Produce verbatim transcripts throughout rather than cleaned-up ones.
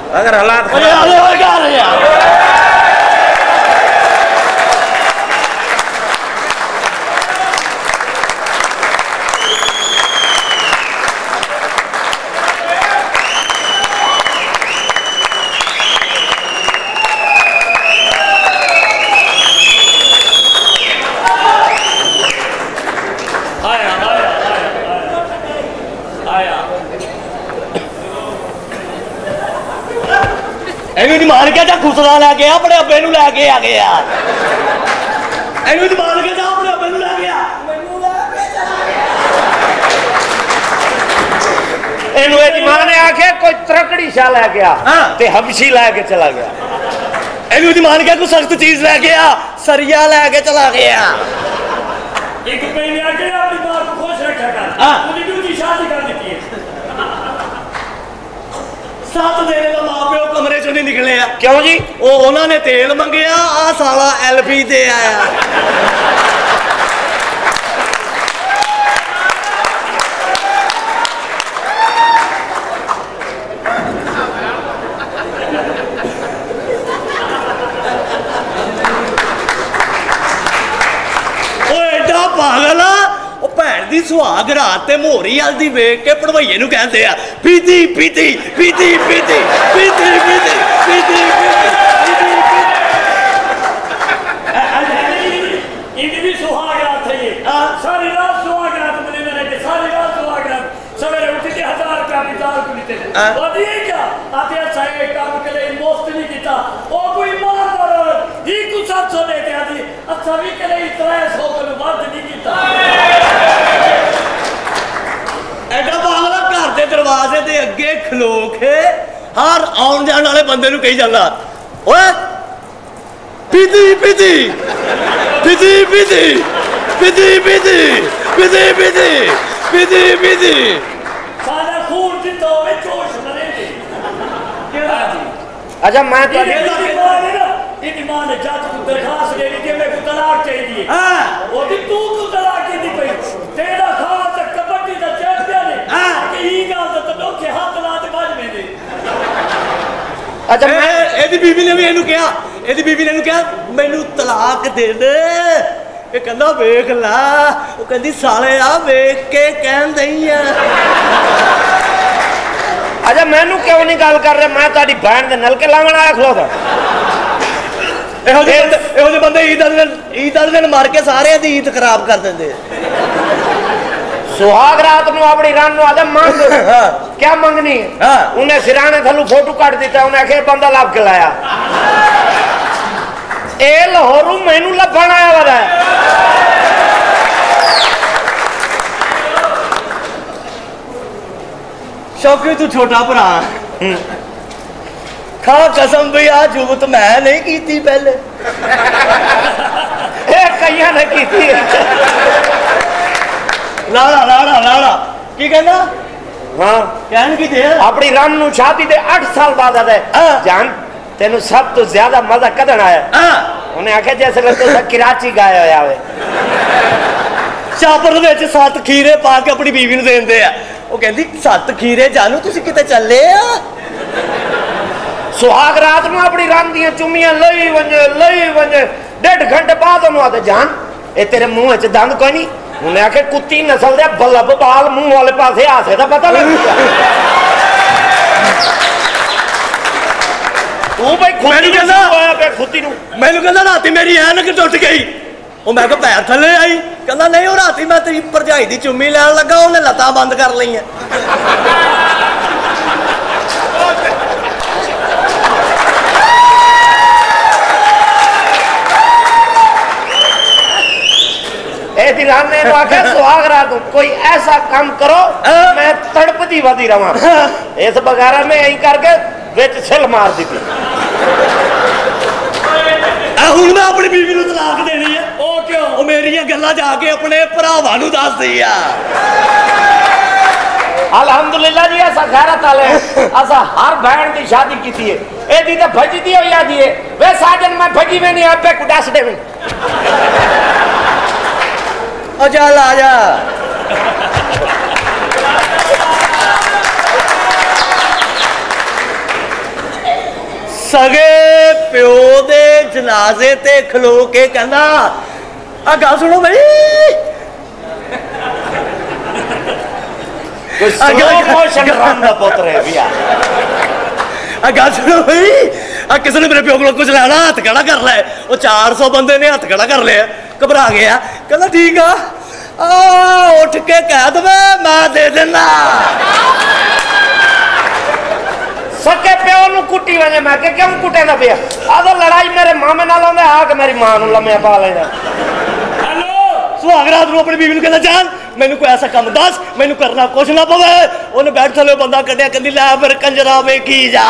अगर हालात मान के खुसरा लैके अपने अब्बे नूं लैके आ गया मान के अपने अब्बे नूं लै गया मां ने आखे कोई तरकड़ी शाह लै गया ते हबशी लैके चला गया इनू मान के कोई सख्त चीज लै गया सरिया लैके चला गया एक महीने आके अपनी मां को खुश रखा कर उन्हें दूसरी शादी कर दी है सत दिन का मां प्यो कमरे चो नहीं निकले क्यों जी वो उन्होंने तेल मंगया आ साला एलपी दे आया एडा पागल भैन की सुहाग रात ते मोहरी हल्दी वेख के भड़वइये नूं कहंदे आ पीती पीती पीती पीती पीती पीती पीती इनकी भी सुहाग रात है ये सारी रात सुहाग रात बने में रहते सारी रात सुहाग रात सवेरे उठी के हजार रुपया पितार को देते और ये क्या आते चाहे काम के लिए मुफ्त नहीं किया ओ कोई मां पर ही कुछ सात सौ देते आदि अच्छा भी के लिए इतना सौ को बात नहीं किया एडा पागल घर के दरवाजे के अगे खलो के हर आउन जाने वाले बंदे नूं कही जांदा ओए पीती पीती पीती पीती पीती पीती पीती पीती पीती पीती सारा खून जिंदा होवे जोश मरेंगे केड़ा जी अच्छा मैं तो इनी मां ने जज को दरखास्त दे दी कि मेरे को तलाक चाहिए हां वो भी तू को तलाक की दी पई तेरा खास कबड्डी दा चैंपियन है हां कि ई गल तो लोके हाथ ला ते बाज में दे अच्छा मैं एदी बीवी ने भी इनू कहा एदी बीवी ने इनू कहा मैनू तलाक दे दे ये कहंदा वेख ला वो कहंदी साले आ वेख के कहन दई आ अच्छा मैनू क्यों नहीं गल कर रहे मैं ताड़ी बहन दे नलके लावण आया खलोता ਇਹੋ ਜਿਹੇ ਇਹੋ ਜਿਹੇ ਬੰਦੇ ਈਦ ਵਾਲੇ ਦਿਨ ਈਦ ਵਾਲੇ ਦਿਨ ਮਾਰ ਕੇ ਸਾਰਿਆਂ ਦੀ ਈਦ ਖਰਾਬ ਕਰ ਦਿੰਦੇ सुहाग रात नु अपनी रान नु आदम मांग क्या मंगनी उन्हें सिराने थलू फोटो काट दिता उन्हें आखे बंदा लब के लाया ए लाहौरू मैनू लभण आया वाला है शौकी तू छोटा भरा खा कसम भी आ जुगत मैं नहीं की पहले कई ने की लाड़ा लाड़ा लाड़ा की कहना हाँ कहन की थे अपनी राम नु शादी दे आठ साल बाद आदा जान तेनू सब तो ज्यादा मजा कदन आया उन्हें आखे जैसे लगता है कराची गाया होया वे चापर विच सत्त खीरे पा के अपनी बीवी नूं देंदे आ वो कहंदी सत्त खीरे जानू तुसीं किते चले आ सुहाग रात नु अपनी राम दियां चुम्मियां लई वंजे लई वंजे डेढ़ घंटे बाद उन्होंने आते जान ए तेरे मुंह च दंद कोई नहीं उन्हें आखे कुत्ती नस्ल दे बल्लब बाल मुंह वाले पासे हासे दा पता लग गया तू भाई खुदी कहंदा होया पे खुदी नु मैनू कहंदा राती मेरी ऐनक टुट गई ओ मैं कहा पैर थले आई कहंदा नहीं ओ राती मैं तेरी भरजाई दी चुम्मी लैन लगा उन्हें लत्तां बंद कर लईयां ने आखे सुहाग रात कोई ऐसा काम करो मैं तड़पती वधी रहा इस बगारा में यही करके विच छिल मार दी हुण मैं अपनी बीवी नूं तलाक देनी है ओ क्यों ओ मेरियां गल्लां जाके अपने भरावां नूं दस दी आ अलहमदुलिल्लाह जी ऐसा गैरत वाले असा हर बहन की शादी की थी एदी तो भजदी हो यादी है वे साजन मैं भजी में नहीं आप पे कुडास दे में ओ चल आ जा सगे प्यो दे जनाजे ते खलो के कहना आ गल सुनो भाई पुत्र गल सुनो भाई आ किसी ने मेरे प्यो को कुछ लेना हथ खड़ा कर ले वो चार सौ बंदे ने हथ खड़ा कर लिया घबरा गया कहना ठीक आ उठ के कह दे मैं दे देना सके प्यो नु कुटी वने मैं के क्यों कुटे ना पिया आदो लड़ाई मेरे मामे नाल होंदे आके मेरी मां नु लम्या पा लेना हेलो सुहागरात नु अपनी बीवी नु कहना जान मैनू कोई ऐसा काम दस मैनू करना कुछ ना पवे ओने बैठ थले बंदा कड्या कहंदी लै फिर कंजरा में की जा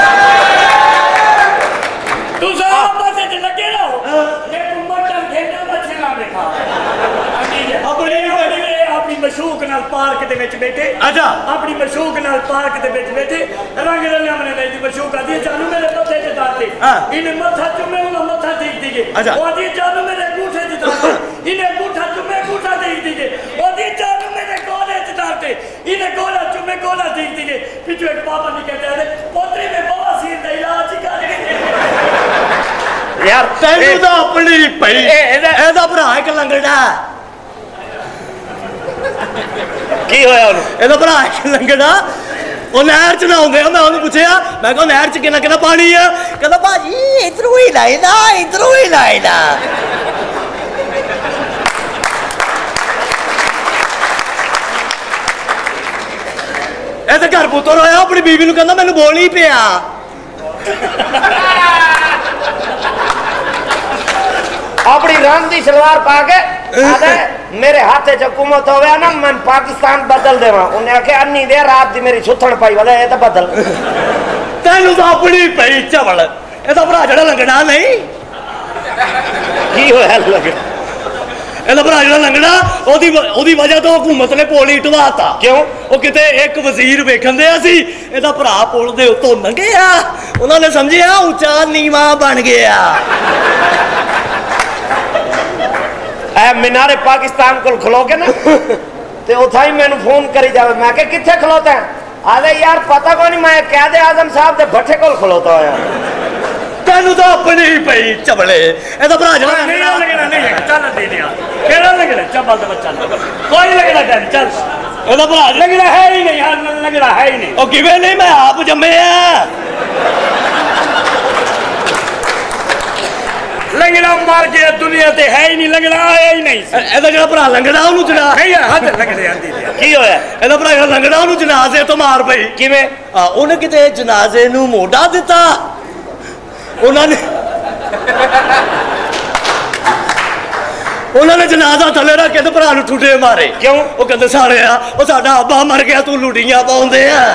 तू साहब पासे ते लगे रहो ये तू मटन खेना मछला देखा अपनी अपनी मशूक नाल पार्क दे विच बैठे अच्छा अपनी मशूक नाल पार्क दे विच बैठे रंग रंग हमने मेरी मशूक आदी जानू मेरे मथे ते दाते इने मथा चुमे उना मथा देख दीगे ओ आदी जानू मेरे अंगूठे ते दाते इने अंगूठा चुमे अंगूठा देख दीगे ओ आदी जानू मेरे कोले ते दाते इने कोला चुमे कोला देख दीगे पिछू एक पापा ने कहते हैं पोतरी में बवासीर दा इलाज कर यार तैनू तो अपनी पई एदा भरा एक लंगड़ा की होया ओनु एदा भरा एक लंगड़ा ओ नहर च नहाउंदे मैं ओनु पूछया मैं कहा नहर च किन्ना किन्ना पानी है कहंदा भाजी इधरों ही लाइदा इधरों ही लाइदा ए ते घर पुत्तर होया अपनी बीवी नु कहंदा मैनू बोल ही पिया अपनी रंग दी सलवार पा के आदे मेरे हाथे च हुकूमत होवे ना मैं पाकिस्तान बदल देवा उन्हें आखे अन्नी दे रात दी मेरी सुथण पाई वाला ए तो बदल तैनू तो अपनी पई चवल ए तो भरा जड़ा लंगड़ा नहीं की होया लगे ਇਹਦਾ ਭਰਾ ਜਿਹੜਾ ਲੰਗੜਾ ਉਹਦੀ ਉਹਦੀ ਵਜ੍ਹਾ ਤੋਂ ਹਕੂਮਤ ਨੇ ਪੁਲ ਹੀ ਢਵਾਤਾ ਕਿਉਂ ਉਹ ਕਿਤੇ ਇੱਕ ਵਜ਼ੀਰ ਵੇਖਣ ਦੇ ਸੀ ਇਹਦਾ ਭਰਾ ਪੁਲ ਦੇ ਉੱਤੋਂ ਲੰਘਿਆ ਉਹਨਾਂ ਨੇ ਸਮਝਿਆ ਉੱਚਾ ਨੀਵਾ ਬਣ ਗਿਆ ਐ ਮਿਨਾਰੇ ਪਾਕਿस्तान ਕੋਲ ਖਲੋਗੇ ਨਾ ਤੇ ਉਥਾਂ ਹੀ ਮੈਨੂੰ ਫੋਨ ਕਰੀ ਜਾਵੇ ਮੈਂ ਕਿ ਕਿੱਥੇ ਖਲੋਤਾ ਆਲੇ ਯਾਰ ਪਤਾ ਕੋਈ ਨਹੀਂ ਮੈਂ ਕਾਇਦੇ ਆਜ਼ਮ ਸਾਹਿਬ ਦੇ ਭੱਠੇ ਕੋਲ ਖਲੋਤਾ ਹੋਇਆ ਤੈਨੂੰ ਤਾਂ ਆਪਣੀ ਹੀ ਪਈ ਚਬਲੇ ਇਹਦਾ ਭਰਾ ਜਿਹੜਾ ਲੰਗੜਾ ਲੰਗੜਾ ਨਹੀਂ ਚੱਲ ਦੇ ਦਿਆ ਕਿਹੜਾ ਲੰਗੜਾ ਚੱਬਲ ਦਾ ਬੱਚਾ ਕੋਈ ਲੰਗੜਾ ਕਰ ਚੱਲ ਇਹਦਾ ਭਰਾ ਲੰਗੜਾ ਹੈ ਹੀ ਨਹੀਂ ਯਾਰ ਲੰਗੜਾ ਹੈ ਹੀ ਨਹੀਂ ਉਹ ਕਿਵੇਂ ਨਹੀਂ ਮੈਂ ਆਪ ਜੰਮਿਆ ਲੰਗੜਾ ਮਰ ਗਿਆ ਦੁਨੀਆ ਤੇ ਹੈ ਹੀ ਨਹੀਂ ਲੰਗੜਾ ਆਇਆ ਹੀ ਨਹੀਂ ਇਹਦਾ ਜਿਹੜਾ ਭਰਾ ਲੰਗੜਾ ਉਹਨੂੰ ਚੜਾ ਨਹੀਂ ਹੱਥ ਲੰਗੜੇ ਆਂਦੀ ਕੀ ਹੋਇਆ ਇਹਦਾ ਭਰਾ ਜਿਹੜਾ ਲੰਗੜਾ ਉਹਨੂੰ ਜਨਾਜ਼ੇ ਤੋਂ ਮਾਰ ਪਈ ਕਿਵੇਂ ਆ ਉਹਨੇ ਕਿਤੇ ਜਨਾਜ਼ੇ ਨੂੰ ਮੋਢਾ ਦਿੱਤਾ ਉਹਨਾਂ ਨੇ ਉਹਨਾਂ ਨੇ ਜਨਾਜ਼ਾ ਥੱਲੇ ਰੱਖ ਕੇ ਤੇ ਭਰਾ ਨੂੰ ਠੁੱਡੇ ਮਾਰੇ ਕਿਉਂ ਉਹ ਕਹਿੰਦੇ ਸਾਲਿਆ ਉਹ ਸਾਡਾ ਆਬਾ ਮਰ ਗਿਆ ਤੂੰ ਲੁੱਡੀਆਂ ਪਾਉਂਦੇ ਆ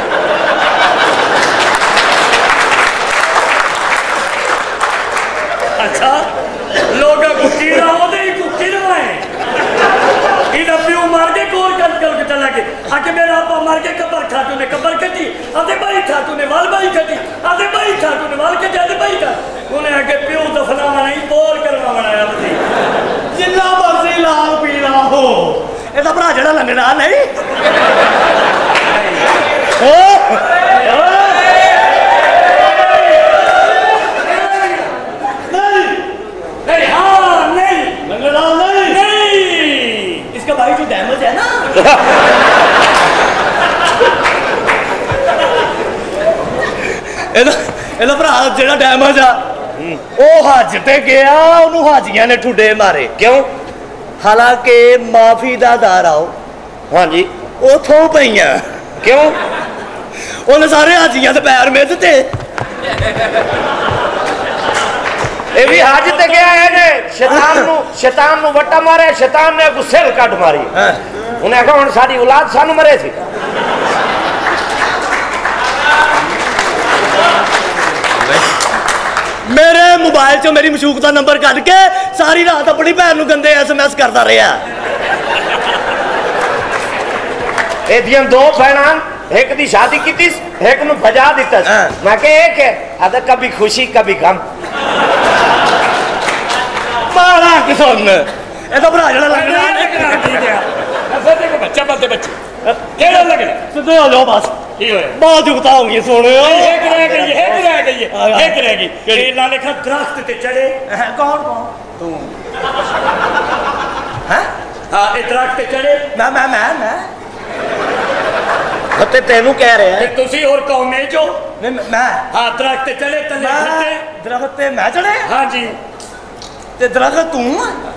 अच्छा लोग कुकीरा होते ही कुकीर है इधर प्यू मार के गोर कट कर के चला के आके मेरा आपा मार के कबर खातू ने कबर कटी आधे भाई खातू ने वाल भाई कटी आधे भाई खातू ने वाल कटी आधे भाई का उन्हें आके प्यू दफनावा नहीं बोर करवा बनाया बती जिन्ना मर्जी लाल पीला हो ਇਹਦਾ ਭਰਾ ਜਿਹੜਾ ਲੰਗੜਾ ਨਹੀਂ ਓ भाई जो डैमेज है ना ਇਹਦਾ ਇਹਦਾ ਭਰਾ ਜਿਹੜਾ ਡੈਮੇਜ ਆ ਉਹ ਹੱਜ ਤੇ ਗਿਆ ਉਹਨੂੰ ਹਾਜੀਆਂ ਨੇ ਠੁੱਡੇ ਮਾਰੇ ਕਿਉਂ ਹਾਲਾਂਕਿ ਮਾਫੀ ਦਾ ਦਾਰ ਆਓ ਹਾਂਜੀ ਉਥੋਂ ਪਈਆਂ ਕਿਉਂ ਉਹਨੇ ਸਾਰੇ ਹਾਜੀਆਂ ਦੇ ਪੈਰ ਮਿੱਧ ਤੇ ਇਹ ਵੀ ਹੱਜ ਤੇ ਗਿਆ ਹੈ ਨੇ ਸ਼ੈਤਾਨ ਨੂੰ ਸ਼ੈਤਾਨ ਨੂੰ ਵੱਟਾ ਮਾਰਿਆ ਸ਼ੈਤਾਨ ਨੇ ਗੁੱਸੇ ਨਾਲ ਕੱਢ ਮਾਰੀ ਉਹਨੇ ਆਖਿਆ ਹੁਣ ਸਾਡੀ ਔਲਾਦ ਸਾਨੂੰ ਮਰੇ ਸੀ मेरे मोबाइल चो मेरी मशूक का नंबर कट के सारी रात अपनी भैन नूं गंदे एस एम एस करता रहा एदियां दो भैणां एक दी शादी की एक नूं भजा दिता मैं के एक है आदा कभी खुशी कभी गम मारा किसान ਇਹਦਾ ਭਰਾ ਜਿਹੜਾ ਲੱਗਣਾ ठीक है ऐसे देखो बच्चा बलते बच्चे केड़ा लगना सिद्धे हो जाओ बस बहुत जुगता होंगी सोने एक रह गई एक रह गई एक रह गई केला लेखा दरख्त ते चढ़े कौन कौन तू हैं हां ए दरख्त ते चढ़े मैं मैं मैं मैं ते तेनू कह रहे ते हैं तुसी और कौन है जो नहीं मैं हां दरख्त ते चढ़े तले खट्टे दरख्त ते मैं चढ़े हां जी ते दरख्त तू